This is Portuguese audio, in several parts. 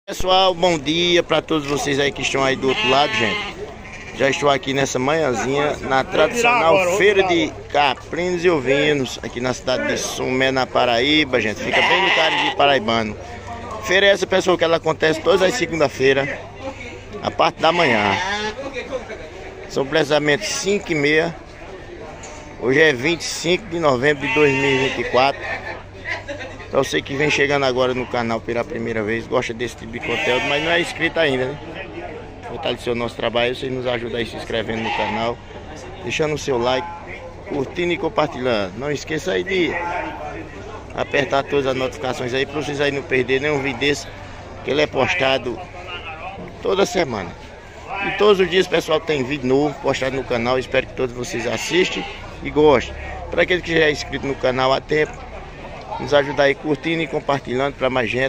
Pessoal, bom dia para todos vocês aí que estão aí do outro lado, gente. Já estou aqui nessa manhãzinha na tradicional feira de caprinos e ovinos aqui na cidade de Sumé, na Paraíba, gente. Fica bem no Cariri paraibano. Feira é essa, pessoal, que ela acontece todas as segunda-feiras, a parte da manhã. São precisamente 5h30. Hoje é 25 de novembro de 2024. Para você que vem chegando agora no canal pela primeira vez, gosta desse tipo de conteúdo, mas não é inscrito ainda, né? Fortalecer o nosso trabalho, vocês nos ajudam aí se inscrevendo no canal, deixando o seu like, curtindo e compartilhando. Não esqueça aí de apertar todas as notificações aí, para vocês aí não perderem nenhum vídeo desse, que ele é postado toda semana. E todos os dias, pessoal, tem vídeo novo postado no canal. Espero que todos vocês assistam e gostem. Para aquele que já é inscrito no canal há tempo, nos ajudar aí curtindo e compartilhando para mais gente.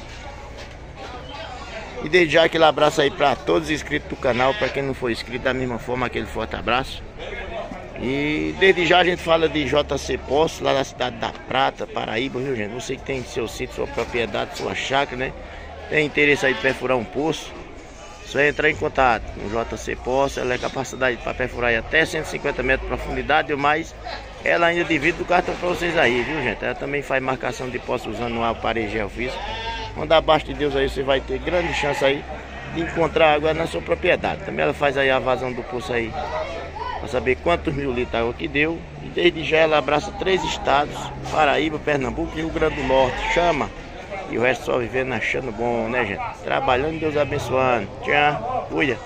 E desde já aquele abraço aí para todos os inscritos do canal. Para quem não for inscrito, da mesma forma, aquele forte abraço. E desde já a gente fala de JC Poços, lá na cidade da Prata, Paraíba, viu, gente? Você que tem seu sítio, sua propriedade, sua chácara, né? Tem interesse aí de perfurar um poço, só entrar em contato com o JC Poços. Ela é capacidade para perfurar aí até 150 metros de profundidade ou mais. Ela ainda divide o cartão para vocês aí, viu, gente? Ela também faz marcação de poço usando o aparelho geofísico. Quando abaixo de Deus aí, você vai ter grande chance aí de encontrar água na sua propriedade. Também ela faz aí a vazão do poço aí, para saber quantos mil litros de água que deu. E desde já ela abraça 3 estados: Paraíba, Pernambuco e Rio Grande do Norte. Chama! E o resto só vivendo achando bom, né, gente? Trabalhando, Deus abençoando. Tchau, cuida.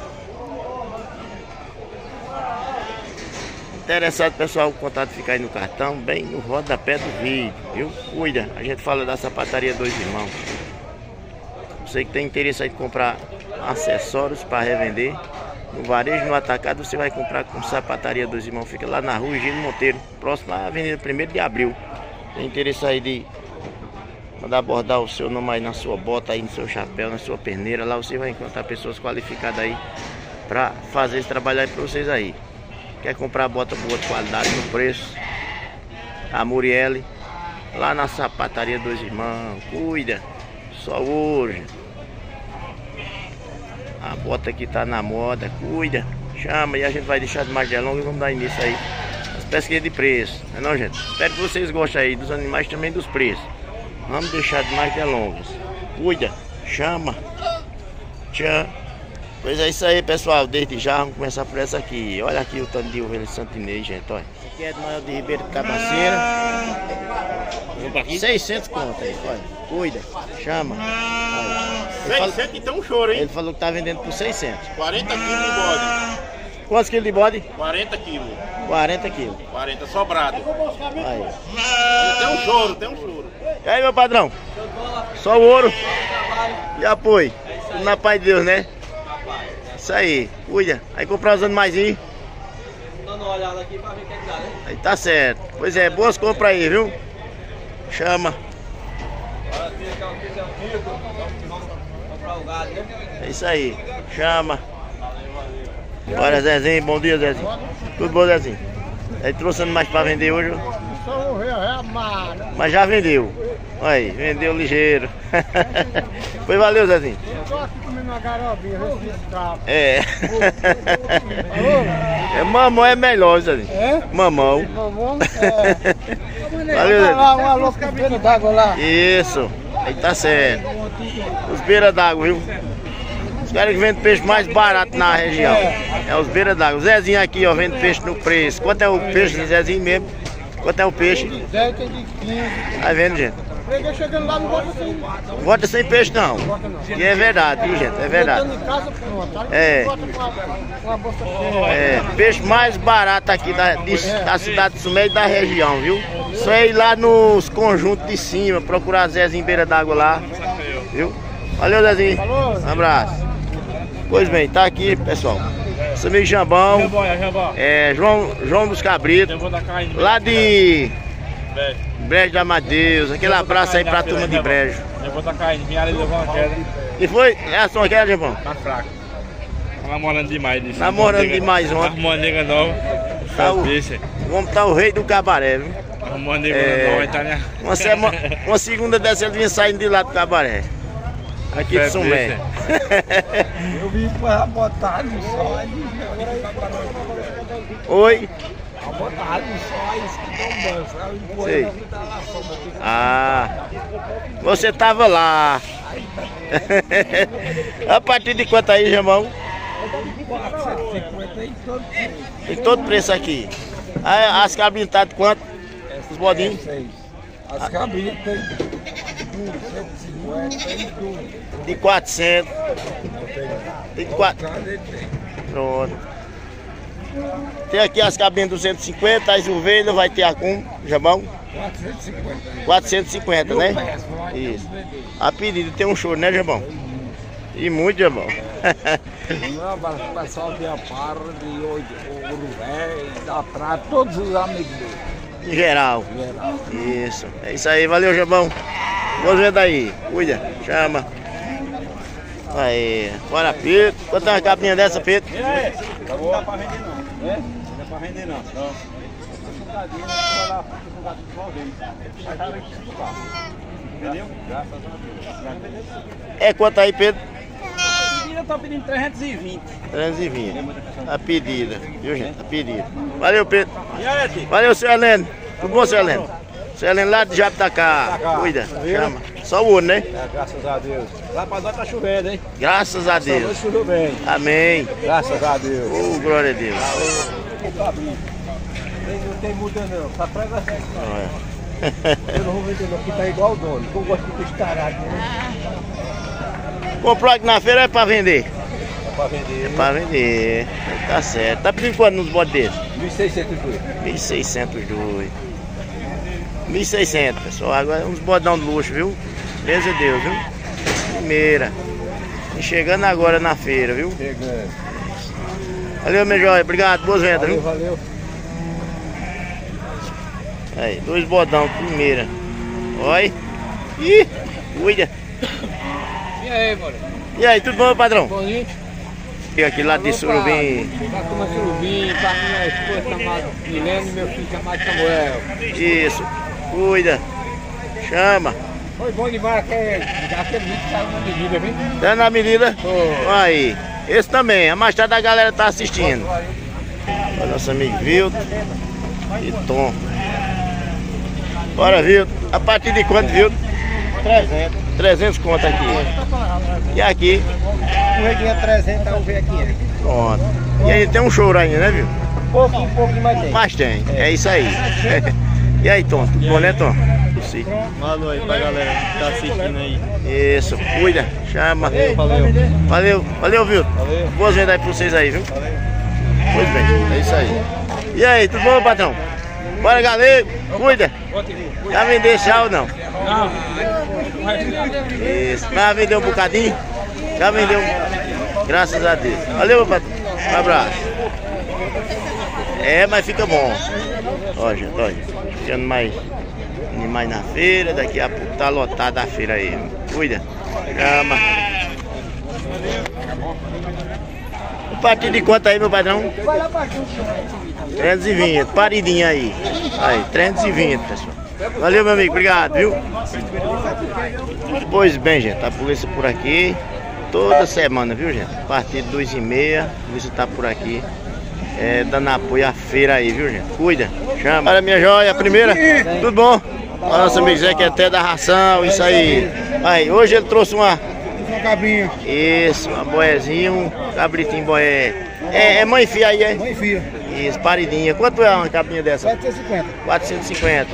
Interessado, pessoal, o contato fica aí no cartão, bem no rodapé do vídeo, viu? Cuida, a gente fala da sapataria Dois Irmãos. Você que tem interesse aí de comprar acessórios para revender no varejo, no atacado, você vai comprar com sapataria Dois Irmãos. Fica lá na rua Gino Monteiro, próximo à avenida 1º de Abril. Tem interesse aí de mandar bordar o seu nome aí na sua bota, aí no seu chapéu, na sua perneira. Lá você vai encontrar pessoas qualificadas aí para fazer esse trabalho aí para vocês aí. Quer comprar bota boa de qualidade no preço? A Murielle, lá na sapataria Dois Irmãos. Cuida, só hoje. A bota que tá na moda, cuida, chama. E a gente vai deixar de mais delongas e vamos dar início aí às pesquisas de preço, não é não, gente? Espero que vocês gostem aí dos animais, também dos preços. Vamos deixar de mais delongas. Cuida, chama. Tchau. Pois é isso aí, pessoal. Desde já vamos começar por essa aqui. Olha aqui o tanto de ovelha de Santo Inês, gente. Olha. Aqui é do Noel de Ribeiro de Cabaceira. 600 conto aí. Olha. Cuida. Chama. Olha. 600 então um choro, hein? Ele falou que tá vendendo por 600. 40 quilos de bode. Quantos quilos de bode? 40 quilos. 40 quilos. 40 sobrado. Aí. Tem um choro, tem um choro. E aí, meu padrão? Só o ouro. E apoio. Tudo na paz de Deus, né? Isso aí, cuida. Aí comprar os animaizinhos. Dando uma olhada aqui pra ver o que dá, né? Aí tá certo. Pois é, boas compras aí, viu? Chama. É isso aí, chama. Bora, Zezinho, bom dia, Zezinho. Tudo bom, Zezinho? Aí trouxe animais pra vender hoje? Mas já vendeu. Aí, vendeu ligeiro. Pois valeu, Zezinho. Eu tô aqui comendo uma garobinha, É. É mamão é melhor, Zezinho. É? Mamão. Mamão? É. Valeu, Zezinho. Um alô com beira d'água lá. Isso. Aí tá certo. Os beira d'água, viu? Os caras que vendem peixe mais barato na região. É os beira d'água. O Zezinho aqui, ó, vende peixe no preço. Quanto é o peixe, Zezinho mesmo? Quanto é o peixe? De 10, tem de 15. Aí vendo, gente. Freguês chegando lá, não bota sem. Não bota sem peixe, não. E é verdade, viu, gente? É verdade. Botando em casa, pronto. Aí É. bota com uma bolsa cheia. É, peixe mais barato aqui da cidade de Sumé e da região, viu? Só ir lá nos conjuntos de cima, procurar Zezinho beira d'água lá, viu? Valeu, Zezinho. Um abraço. Pois bem, tá aqui, pessoal. Seu amigo Jambão. É, João dos Cabritos. Lá de Brejo de Amadeus. Aquele abraço aí pra turma de Brejo. Eu vou tacar aí, minha área levou uma queda. E foi? É a sua queda, Jambão? Tá fraco. Tá namorando demais disso. Namorando demais ontem. Arrumou uma nega nova. Tá o homem tá o rei do cabaré, viu? Arrumou uma nega nova, tá, né? Uma segunda dessa ele vinha saindo de lá do cabaré. Aqui de Sumé. Eu vim para botar no sol. Oi? A botar no sol, isso que dá um banho, sabe? Sei. Ah, você tava lá. A partir de quanto aí, Jamão? 450 em todo preço. Tem todo preço aqui. As cabrinhas tá de quanto? Os bodinhos? As cabrinhas tem 150 e tudo. De 400. Tem 400. Pronto. Tem aqui as cabrinhas 250, as ovelhas vai ter a com, Jamão? 450. 450, né? Isso. A pedido tem um choro, né, Jamão? E muito, Jamão. O pessoal de Amparo, de Ouro Velho, da Prata, todos os amigos dele. Em geral. Isso. É isso aí, valeu, Jamão. Vamos ver daí. Cuida, chama. Aí, bora, Pedro. Quanto é uma cabrinha dessa, Pedro? Não dá pra vender não. É? Não dá pra vender não. Entendeu? Graças a Deus. É quanto aí, Pedro? Eu tô pedindo 320. 320. A pedida, viu, gente? A pedida. Valeu, Pedro. E aí, tio? Valeu, seu Heleno. Tudo bom, seu Heleno? Seu Heleno lá de Jabitacá. Cuida, chama. Só o ouro, né? Graças a Deus. Lá pra nós tá chovendo, hein? Graças a Deus. Choveu bem. Amém. Graças a Deus. Oh, glória a Deus. Não tem muda não, só prega certo. Olha. Eu não vou vender não, porque tá igual o dono, que eu gosto de estarado. Comprou aqui na feira é pra vender? É pra vender. É pra vender. Tá certo. Tá pedindo quanto nos bodes desses? 1.600 dois. 1.600 dois. 1.600, pessoal. Agora uns bodão de luxo, viu? Beijo a Deus, viu? Primeira. E chegando agora na feira, viu? Chegando. Valeu, meu joia. Obrigado. Boas vendas, viu? Valeu. Aí, 2 bodão, primeira. Olha. Ih, cuida. E aí, mano? E aí, tudo bom, meu padrão? Bonzinho? E aqui lá de Surubim. Pra tomar surubim, pra minha esposa chamada Milene e meu filho chamado Samuel. Isso. Cuida. Chama. Foi bom demais, aquele vídeo que saiu na medida, viu? Tá na medida? Tô. Aí. Esse também. A mais tarde a galera tá assistindo. Olha nosso amigo Vildo e Tom. Bora, Vildo. A partir de quanto, Vildo? 300. 300 conto aqui. E aqui? Um reguinha 300, tá um aqui. Pronto. E aí tem um choro ainda, né, Vildo? Pouquinho mais tem. Mas tem. É isso aí. E aí, Tom? Tudo bom, né, Tom? Sim. Valeu aí pra galera que tá assistindo aí. Isso. Cuida. Chama. Valeu. Valeu, Vildo. Valeu. Boas vendas aí pra vocês aí, viu? Pois bem. É isso aí. E aí, tudo bom, patrão? Bora, galera. Cuida. Já vendeu tchau ou não? Não. Isso. Já vendeu um bocadinho? Já vendeu. Graças a Deus. Valeu, meu patrão. Um abraço. É, mas fica bom. Ó, gente, olha. Ficando mais animais na feira. Daqui a pouco tá lotada a feira aí. Cuida. Chama. A partir de quanto aí, meu padrão? 320. Paridinha aí. Aí, 320, pessoal. Valeu, meu amigo. Obrigado, viu? Pois bem, gente. A polícia por aqui. Toda semana, viu, gente? A partir de 2h30, a polícia tá por aqui. Dando apoio à feira aí, viu, gente? Cuida, chama. Olha, minha joia, a primeira, tudo bom? Olha, nosso amigo Zé que é até da ração, isso aí. Aí, hoje ele trouxe uma cabrinha. Isso, uma boezinha, um cabritinho boé. É mãe e filha aí, é? Mãe e filha. Isso, paridinha. Quanto é uma cabrinha dessa? 450. 450.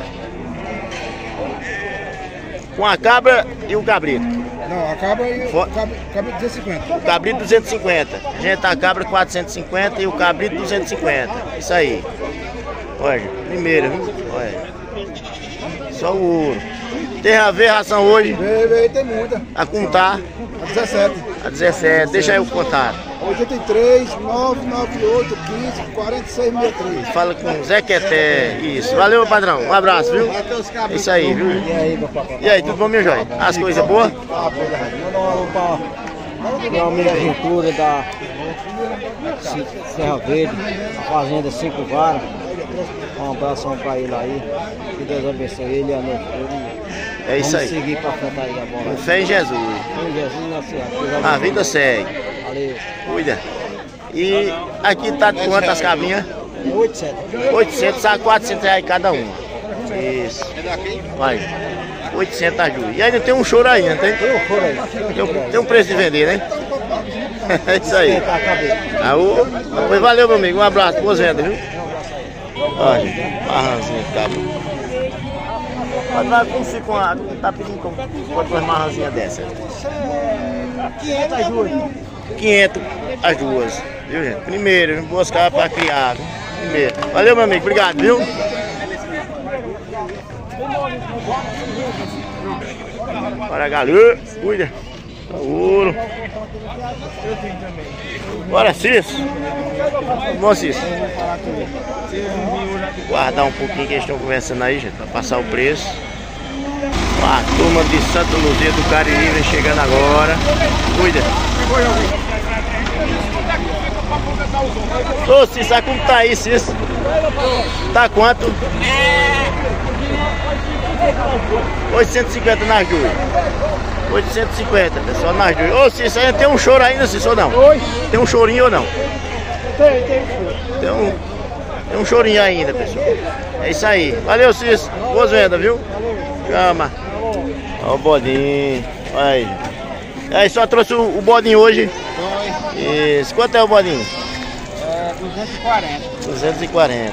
Com a cabra e o cabrito. Não, a cabra e o cabrito 250. O cabrito 250. Gente, a cabra 450 e o cabrito 250. Isso aí. Olha, primeira, viu? Olha. Só o ouro. Tem a ver ração hoje? Veio, tem muita. A contar? A 17. A 17. Deixa aí o contato. 83, 998, 15, 46, 63. Fala com o Zé Queté. Isso. Valeu, meu padrão. Um abraço, viu? Isso aí, viu? E aí, meu papai? E aí, tudo bom, meu joia? As coisas boas? Manda um alô pra meu amigo Ventura da Serra Verde, a fazenda 5 Varas. Um abração pra ele aí. Que Deus abençoe ele e a nossa. É isso aí. Vamos seguir pra frente aí a bola. Com fé em Jesus. Em Jesus na cidade. A vida segue. Valeu. Cuida. E aqui tá de quanto as cabinhas? 800. 800 a 400 reais cada uma. Isso. Vai. 800 ajuda. E ainda tem um choro ainda, tem? Tem um preço de vender, né? É isso aí. Pois valeu, meu amigo. Um abraço. Boas vendas, viu? Olha, marranzinho, cabra. Como fica uma... Tá pedindo quantas marranzinhas dessa? 500 as duas. 500 as duas. Viu, gente? Primeiro, boas cabras pra criar. Viu? Primeiro. Valeu, meu amigo. Obrigado, viu? Bora, galera. Cuida. Ouro. Bora, Cício. Bom, Cício. Guardar um pouquinho que eles estão conversando aí, gente, pra passar o preço. A turma de Santa Luzia do Cariri vem chegando agora. Cuida. Ô, Cício, sabe como tá aí, Cício? Tá quanto? 850 nas duas. 850, pessoal, nas duas. Ô, Cício, ainda tem um choro ainda, Cício, ou não? Tem um chorinho ou não? Tem um chorinho ainda, pessoal. É isso aí. Valeu, Cício. Boas vendas, viu? Chama. Ó o bodinho. Aí. Aí, só trouxe o bodinho hoje. Isso. Quanto é o bodinho? 240. 240.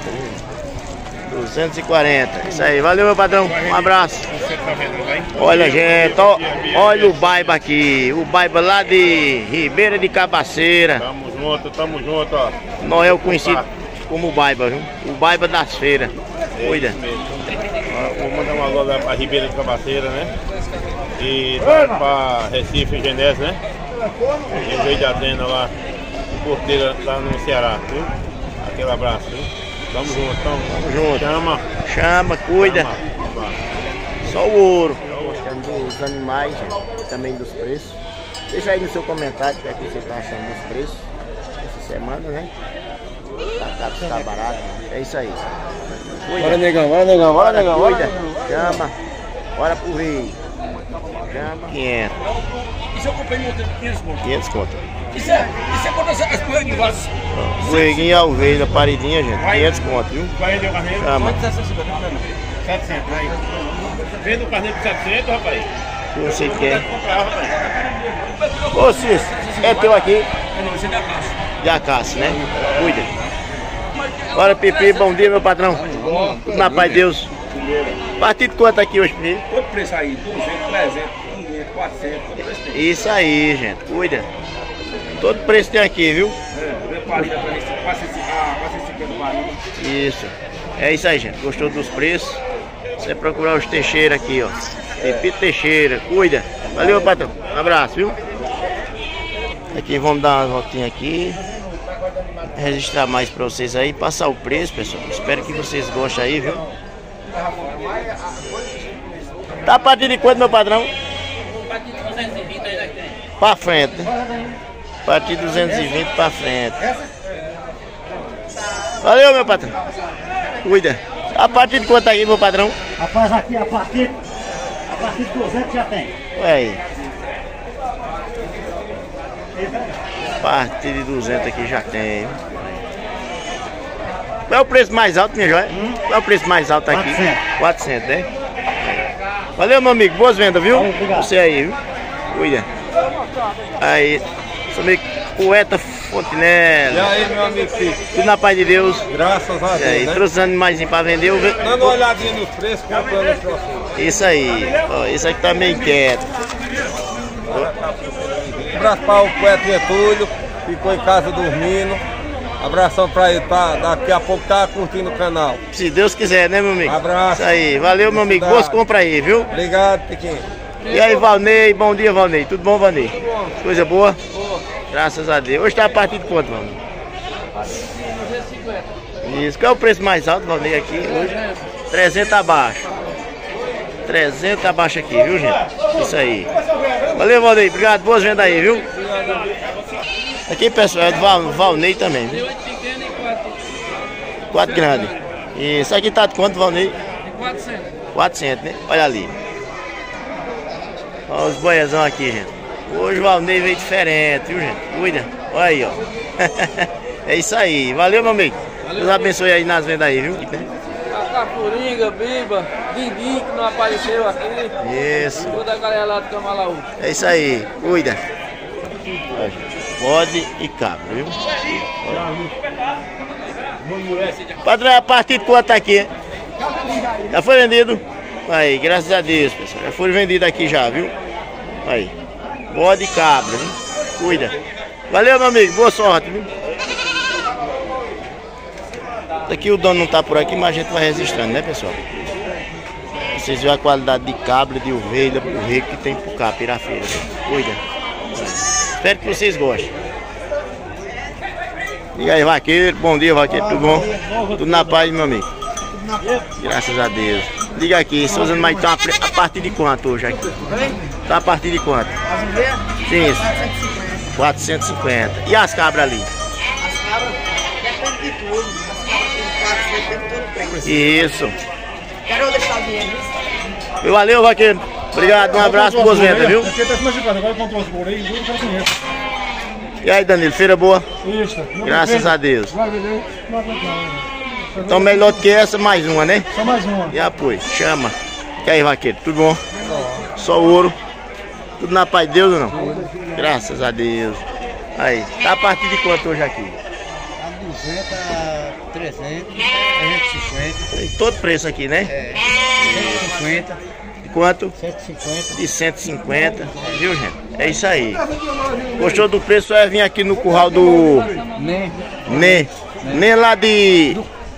240. Isso aí. Valeu, meu patrão. Um abraço. Olha, gente. Ó, olha o Baiba aqui. O Baiba lá de Ribeira de Cabaceira. Tamo junto, ó. Noel conhecido como Baiba, viu? O Baiba das feiras. Cuida. Vou mandar uma alô pra Ribeira de Cabaceira, né? E pra Recife, Genésio, né? E veio de Atena lá, em Porteira, lá no Ceará, viu? Aquele abraço, viu? Tamo junto, Tamo junto. Chama, cuida. Chama. Só o ouro. Gostando dos animais, gente, também dos preços. Deixa aí no seu comentário o que é que você tá achando dos preços essa semana, né? Tá caro, tá barato. É isso aí. Cuida. Bora, negão, bora, negão. Cuida. Chama. Bora pro Rio. Chama. 500. Isso eu comprei no outro 500 conto. 500 conto. Isso é quanto as coelhinhas lá? Coelhinho e alveja, paridinha, gente. 500 conto, viu? Vai vender o carneiro? Chama. 700, aí. Vende o carneiro por 700, rapaz. Não sei o que é. Comprar, rapaz. Ô, Cício, é teu aqui? Não, isso é da caixa. De Acácio, né? Cuida. Bora, Pipi, bom dia, meu patrão. Tudo na paz de Deus. Partido quanto aqui hoje, Pipi? Todo preço aí, 200, 300, 500, 400, todo preço tem. Isso aí, gente. Cuida. Todo preço tem aqui, viu? Vem parida pra isso, 450 parida. Isso. É isso aí, gente. Gostou dos preços? Você procurar os Teixeira aqui, ó. Pipi Teixeira. Cuida. Valeu, patrão. Um abraço, viu? Aqui vamos dar uma voltinha aqui. Registrar mais pra vocês aí. Passar o preço, pessoal. Espero que vocês gostem aí, viu? Tá a partir de quanto, meu padrão? A partir de 220 ainda tem. Pra frente, né? A partir de 220 pra frente. Valeu, meu patrão. Cuida. A partir de quanto aqui, meu padrão? Rapaz, aqui a partir de 200 já tem. Ué aí. A partir de 200 aqui já tem. Qual é o preço mais alto, minha joia? Qual é o preço mais alto aqui? 400, né? Valeu, meu amigo. Boas vendas, viu? Você aí, viu? Cuida. Aí. Sou amigo Poeta Fontenelle. E aí, meu amigo Cício? Tudo na paz de Deus. Graças a E aí, Deus, né? trouxe animais pra vender. Dando uma olhadinha nos preços, comprando pra você. Isso aí. Ó, esse aqui tá meio quieto. Um abraço para o Poeta Getúlio, ficou em casa dormindo. Abração pra ele, tá? Daqui a pouco tá curtindo o canal. Se Deus quiser, né, meu amigo? Abraço. Isso aí. Valeu, meu amigo. Boas compras aí, viu? Obrigado, Pequeno. E aí, Valnei, bom dia, Valnei. Tudo bom, Valnei? Coisa boa? Graças a Deus. Hoje tá a partir de quanto, Valnei? 250. Isso. Qual é o preço mais alto, Valnei, aqui hoje? 300 abaixo. 300 abaixo aqui, viu, gente? Isso aí. Valeu, Valnei. Obrigado. Boas vendas aí, viu? Aqui, pessoal, é do Valnei também, viu? 4 grandes. Isso aqui tá de quanto, Valnei? 400. 400, né? Olha ali. Olha os boiazão aqui, gente. Hoje o Valnei veio diferente, viu, gente? Cuida. Olha aí, ó. É isso aí. Valeu, meu amigo. Deus abençoe aí nas vendas aí, viu? A Cafuringa, Biba, Didi, que não apareceu aqui. Isso. Toda a galera lá do Camalaú. É isso aí. Cuida. Bode e cabra, viu? Padrão, a partir de quanto tá aqui? Já foi vendido? Aí, graças a Deus, pessoal. Já foi vendido aqui já, viu? Aí. Bode e cabra, viu? Cuida. Valeu, meu amigo. Boa sorte, viu? Aqui o dono não tá por aqui, mas a gente vai registrando, né, pessoal? Vocês viram a qualidade de cabra, de ovelha, o rico que tem por cá, Pirafeira. Cuida. Espero que vocês gostem. E aí, vaqueiro, bom dia, vaqueiro, tudo bom? Tudo na paz, meu amigo? Graças a Deus. Diga aqui, seus animais estão a partir de quanto hoje aqui? Tá a partir de quanto? Sim, isso. 450. E as cabras ali? As cabras depende de tudo. As cabras Isso. Quero deixar o dinheiro. Valeu, vaqueiro. Obrigado, um abraço, boas vendas, viu? E aí, Danilo, feira boa? Graças a Deus. Então melhor do que essa, mais uma, né? Só mais uma. E apoio, chama. E aí, vaqueiro, tudo bom? Só ouro. Tudo na paz de Deus ou não? Graças a Deus. Aí, tá a partir de quanto hoje aqui? A 200, 300, 350. Tem todo preço aqui, né? 150. De quanto? 150. De 150, viu, gente? É isso aí. Gostou do preço? É vir aqui no curral do... Nem lá de...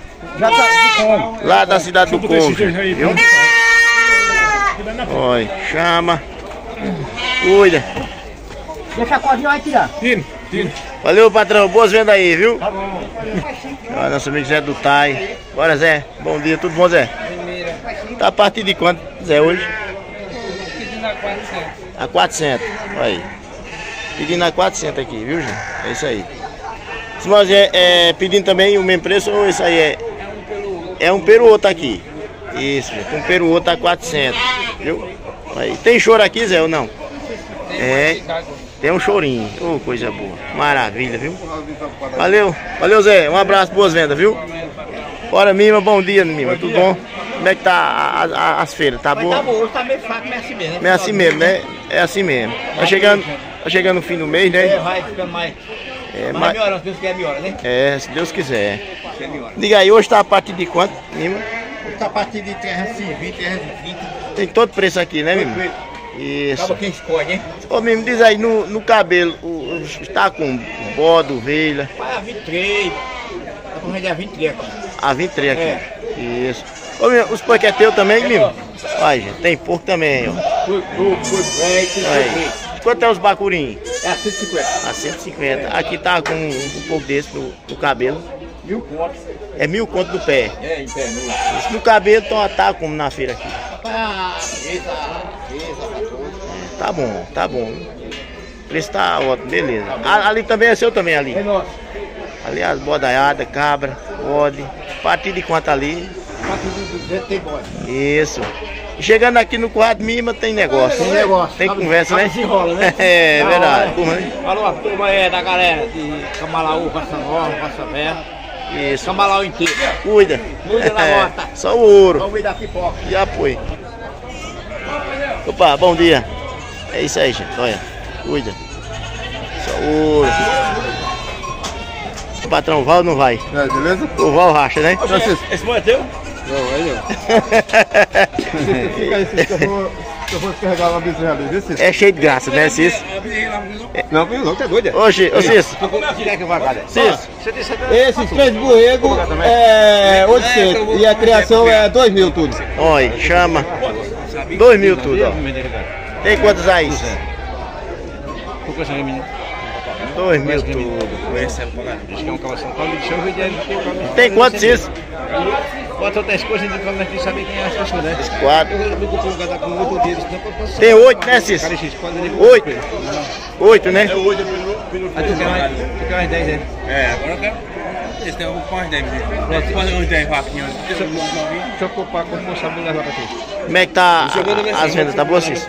Lá da cidade do Congo, viu? Olha, chama. Cuida. Deixa a cordinha aí tirar. Valeu, patrão. Boas vendas aí, viu? Olha, nosso amigo Zé do Tai. Bora, Zé. Bom dia. Tudo bom, Zé? Tá a partir de quanto, Zé, hoje? Pedindo a 400. A 400. Olha aí. Pedindo a 400 aqui, viu, gente? É isso aí. Se nós pedindo também o mesmo preço ou isso aí é... É um pelo outro aqui. Isso, gente. Um pelo outro a 400. Viu? Aí. Tem choro aqui, Zé, ou não? É. Tem um chorinho. Oh, coisa boa. Maravilha, viu? Valeu. Valeu, Zé. Um abraço, boas vendas, viu? Bora, Mima. Bom dia, Mima. Tudo bom? Como é que tá as feiras? Tá boa? Tá bom, hoje tá meio fraco, mas é assim mesmo. É assim mesmo, né? É assim mesmo. Tá chegando o fim do mês, né? Vai ficando mais. Mas melhora, se Deus quiser, melhora, né? É, se Deus quiser. Diga aí, hoje tá a partir de quanto, Mima? Hoje tá a partir de 320, 330. Tem todo preço aqui, né, Mima? Isso. Acaba quem escolhe, hein? Ô, Mima, diz aí, no cabelo, está com bode, ovelha? Vai a 23. Tá com vender a 23 aqui. A 23 aqui. Isso. Ô, Mima, os porcos é teu também, Mima? Olha, gente, tem porco também, ó. Aí. Quanto é os bacurinhos? É a 150. A 150. Aqui tá com um pouco desse no cabelo. 1000 contos. É 1000 conto do pé. É, em pé, Isso no cabelo tá como na feira aqui. Tá bom, tá bom. O preço tá ótimo, beleza. Ali também é seu também, ali? É nosso. Ali as bodaiadas, cabra, bode. A partir de quanto ali? A partir de 200 tem bode. Isso. Chegando aqui no quadro Mima tem negócio. Tem negócio. Tem conversa, né? Desenrola, né? É verdade. Falou a turma da galera de Camalaú, Costa Nova, Costa Velha. Isso. Camalaú inteiro. Cuida. Cuida da morta. Só o ouro. Vamos dar pipoca. E apoio. Opa, bom dia. É isso aí, gente. Olha. Cuida. Só o ouro. O patrão vai ou não vai? É, beleza? O Val racha, né? Esse boi é teu? Não, aí não. Se eu for descarregar uma bezerra ali, vê se... É cheio de graça, né, Cício? Não, viu? Não, tá doido. Ô, Cício. Cício. Esses 3 borregos é 800 e a criação é 2.000 tudo. Olha, chama. 2.000 tudo, ó. Tem quantos aí? 2.000 tudo. Tem quantos isso? Bota outras coisas de como aqui saber quem é as pessoas, né? 4. Eu vou colocar com 8 dedos. Tem 8, né, Cício? 8. 8, né? Aí tu quer mais 10, né? É, agora eu quero. Esse tem um pães 10, uns 10 vaquinhas. Deixa eu culpar com responsabilidade pra ti. Como é que tá as vendas? Tá boa, Cícero?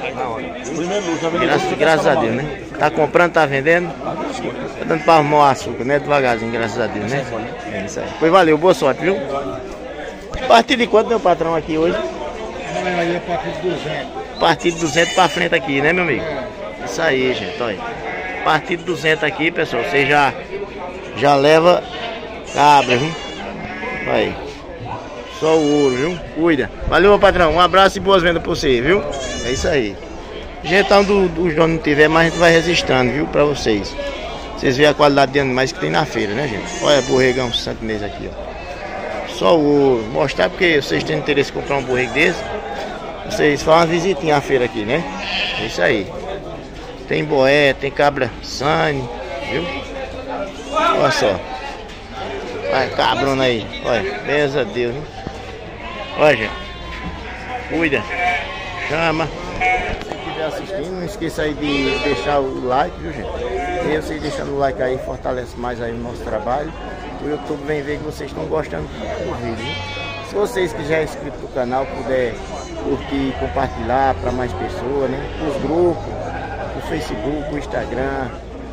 Graças a Deus, né? Tá comprando, tá vendendo? Tá dando pra arrumar o açúcar, né? Devagarzinho, graças a Deus, né? É isso aí. Pois valeu, boa sorte, viu? A partir de quanto, meu patrão, aqui hoje? Aí a partir de 200. A partir de 200 pra frente aqui, né, meu amigo? Isso aí, gente, olha. A partir de 200 aqui, pessoal, você já leva cabra, viu? Olha aí. Só o ouro, viu? Cuida. Valeu, meu patrão. Um abraço e boas vendas pra você, viu? É isso aí. Gente, onde os donos não tiver, mas a gente vai registrando, viu? Pra vocês. Vocês veem a qualidade de animais que tem na feira, né, gente? Olha, borregão santinês aqui, ó. Só o ouro. Mostrar porque vocês têm interesse em comprar um borrego desse. Vocês fazem uma visitinha à feira aqui, né? É isso aí. Tem boé, tem cabra sane, viu? Olha só. Olha, cabrona aí. Olha, benza a Deus, viu? Olha, gente. Cuida. Chama. Se estiver assistindo, não esqueça aí de deixar o like, viu, gente? E vocês deixando o like aí fortalece mais aí o nosso trabalho. O YouTube vem ver que vocês estão gostando do vídeo, viu? Se vocês que já é inscrito no canal, puder curtir, compartilhar para mais pessoas, né? Os grupos, o Facebook, o Instagram.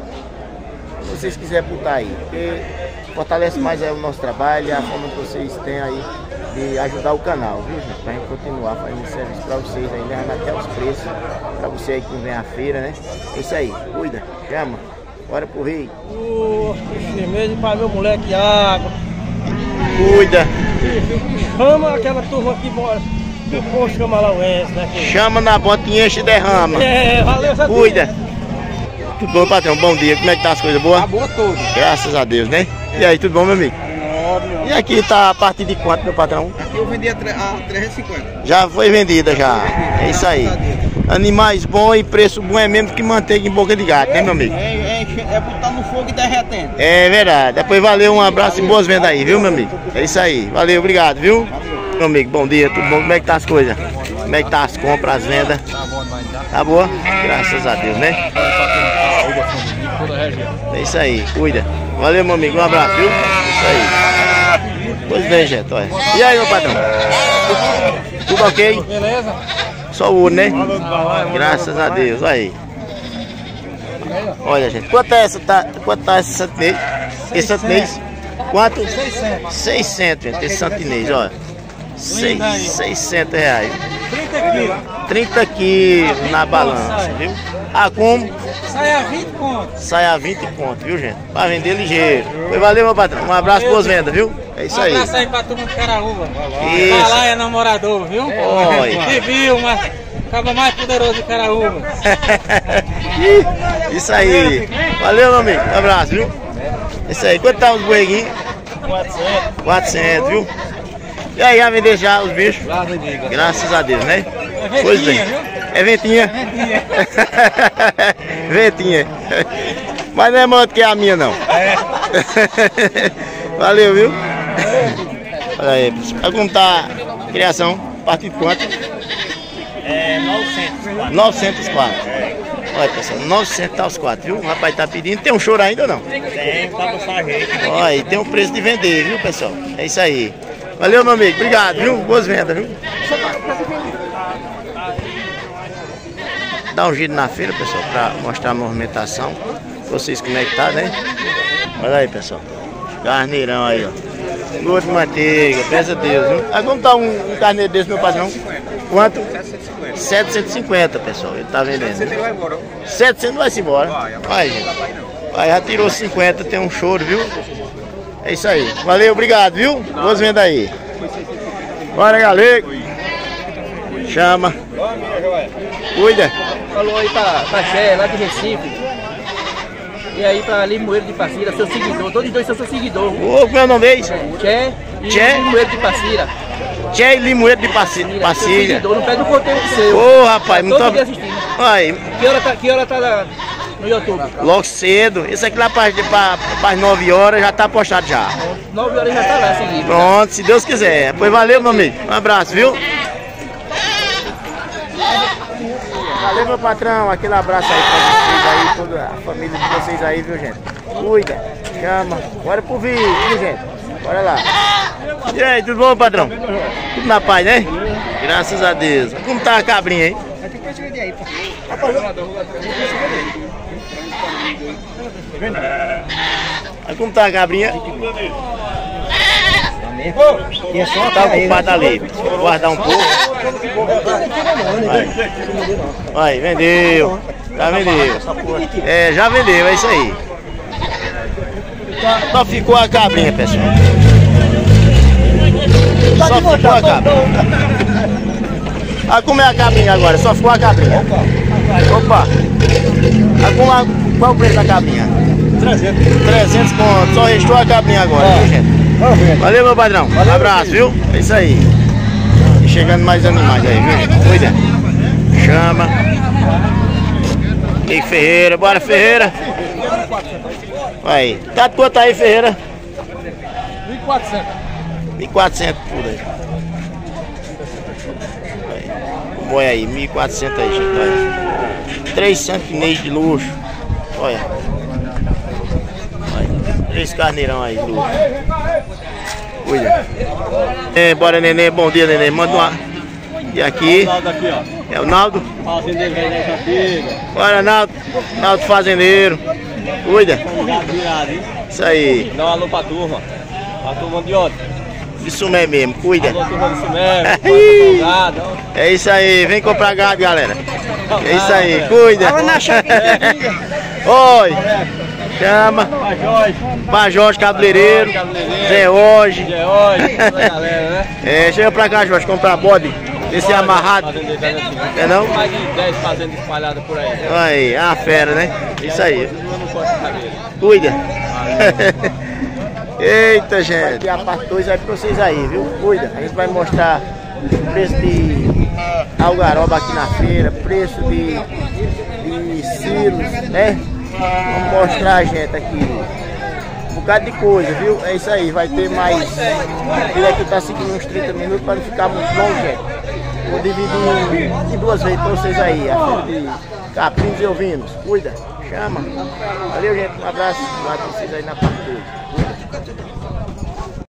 Se vocês quiserem botar aí, porque fortalece mais aí o nosso trabalho e a forma que vocês têm aí de ajudar o canal, viu, gente? Pra gente continuar fazendo serviço para vocês aí, levando até os preços, para você aí que vem à feira, né? É isso aí, cuida, chama, bora pro Rio. Firmeza para meu moleque água. Cuida. Chama aquela turma que mora. Depois chama lá o S, né? Chama na botinha, enche e derrama. É, valeu, Zé. Cuida. Tudo bom, patrão? Bom dia. Como é que tá as coisas boas? Tá boa tudo. Graças a Deus, né? E aí, tudo bom, meu amigo? E aqui tá a partir de quanto, meu patrão? Aqui eu vendi a 350. Já foi vendida, já. É isso aí. Animais bons e preço bom é mesmo que manteiga em boca de gato, né, meu amigo? É botar no fogo e derretendo. É verdade. Depois valeu, um abraço e boas vendas aí, viu, meu amigo? É isso aí. Valeu, obrigado, viu? Meu amigo, bom dia, tudo bom? Como é que tá as coisas? Como é que tá as compras, as vendas? Tá boa? Graças a Deus, né? É isso aí, cuida. Valeu, meu amigo, um abraço, viu? É isso aí. Pois bem, gente, olha. E aí, meu patrão? Tudo ok? Beleza? Só o ouro, né? Graças a Deus, olha aí. Olha, gente, quanto tá esse santinês? Esse santinês? Quanto? 600, gente, esse santinês, olha. 600 reais. 30 quilos na balança, viu? Ah, como? Sai a 20 conto. Sai a 20 conto, viu, gente? Pra vender ligeiro. Foi, valeu, meu patrão. Um abraço, boas vendas, viu? É isso aí. Um abraço aí pra turma de Caraúba. Isso. Tá lá é namorador, viu? Oi. Que viu, mas acaba mais poderoso de Caraúba. Isso aí. Valeu, meu amigo. Um abraço, viu? Isso aí. Quanto tá os borreguinhos? 400, viu? E aí, já vender já os bichos? Graças a Deus, né? Pois bem. É ventinha? Ventinha. Mas não é maior do que a minha, não. Valeu, viu? Olha aí, pessoal. Como tá a criação? A partir de quanto? 904. Olha, pessoal, 900 tá os 4, viu? O rapaz tá pedindo. Tem um choro ainda ou não? Tem, tá passar jeito. Olha, e tem um preço de vender, viu, pessoal? É isso aí. Valeu, meu amigo. Obrigado, viu? Boas vendas, viu? Dá um giro na feira, pessoal, pra mostrar a movimentação. Vocês como é que tá, né? Olha aí, pessoal. Carneirão aí, ó. Gosto de manteiga, pesa a Deus, viu? Ah, como tá um carneiro desse, meu patrão? Quanto? 750, pessoal. Ele tá vendendo. 700 vai-se embora. Vai, gente. Vai, já tirou 50, tem um choro, viu? É isso aí. Valeu, obrigado, viu? Boas vendas aí. Bora, galera. Chama. Cuida. Falou aí pra Xé, lá de Recife. E aí pra Limoeiro de Passira, seu seguidor. Todos dois são seu seguidor. Ô, como é o nome deles? Xé e Limoeiro de Passira. Xé e Limoeiro de Passira. Não perde o conteúdo seu. Ô, rapaz, muito obrigado. Aí. Que hora tá no YouTube? Logo cedo. Esse aqui lá para as 9 horas já tá postado já. 9 horas já tá lá, seguido. Pronto, se Deus quiser. Pois valeu, meu amigo. Um abraço, viu? Valeu, meu patrão. Aquele abraço aí pra vocês aí, toda a família de vocês aí, viu, gente? Cuida, chama. Bora pro vídeo, viu, gente? Bora lá. E aí, tudo bom, patrão? Tudo na paz, né? Graças a Deus. Como tá a cabrinha, hein? Como tá a cabrinha? Tá ocupado ali. Vou guardar um pouco. Vai, vendeu. Já vendeu. É, já vendeu, é isso aí. Só ficou a cabrinha, pessoal. Só ficou a cabrinha. Ah, como é a cabrinha agora? Só ficou a cabrinha. Opa. Ah, qual o preço da cabrinha? 300 conto. Só restou a cabrinha agora, viu, gente? Valeu, meu padrão. Um abraço, viu? É isso aí. E chegando mais animais aí, viu, gente? Cuida. Chama. E Ferreira. Bora, Ferreira. Aí. Tá quanto aí, Ferreira? 1.400. 1.400 tudo aí. O boi aí, 1.400 aí, gente. Olha. 3 santinês de luxo. Olha. Olha. 3 carneirão aí de luxo. Cuida. É, bora, neném. Bom dia, neném. Manda uma. E aqui. É o Naldo. Fazendeiro velho da Capiga. Bora, Naldo. Naldo fazendeiro. Cuida. Isso aí. Dá um alô pra turma. Pra turma de ontem. De Sumé mesmo, cuida. Alô, turma de Sumé. É isso aí, vem comprar gado, galera. É isso aí, cuida. Oi. Chama. Pra Jorge, cabeleireiro. Zé hoje. É, chega pra cá, Jorge, comprar bode. Esse é amarrado. É não? Mais de 10 fazendas espalhadas por aí. Aí, a fera, né? Isso aí. Cuida. Eita, gente. Aqui a parte 2 vai pra vocês aí, viu? Cuida. A gente vai mostrar o preço de algaroba aqui na feira, preço de silos, né? Vamos mostrar a gente aqui um bocado de coisa, viu? É isso aí, vai ter mais. Ele aqui tá seguindo uns 30 minutos para não ficar muito longo, gente. Vou dividir em 2 vezes para vocês aí, a feira de caprinos e ovinos. Cuida, chama. Valeu, gente. Um abraço. Guardo vocês aí na parte 2. Cuida.